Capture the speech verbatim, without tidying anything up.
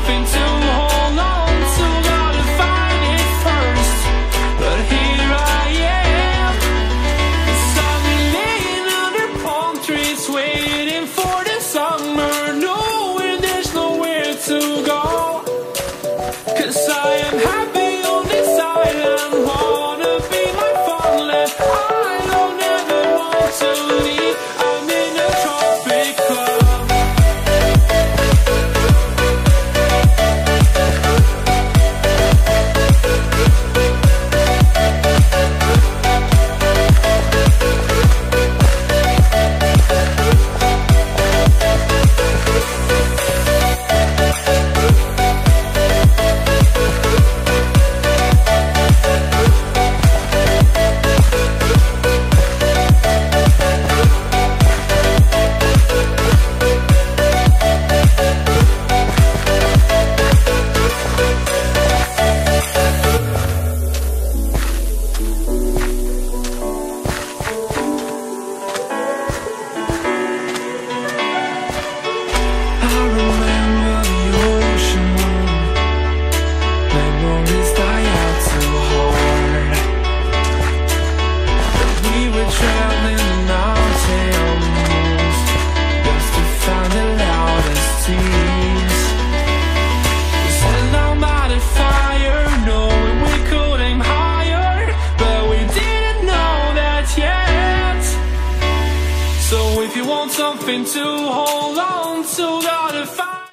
something to hold on to, gotta find it first. But here I am, I've been laying under palm trees, waiting for the summer, knowing there's nowhere to go. 'Cause I am happy on this island, wanna be my farmland. I don't ever want to leave, I'm in a tropic club. Something to hold